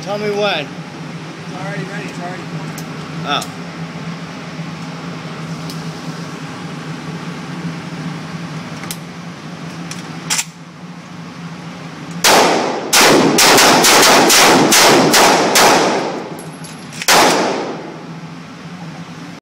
Tell me when. It's already ready. It's already. Oh.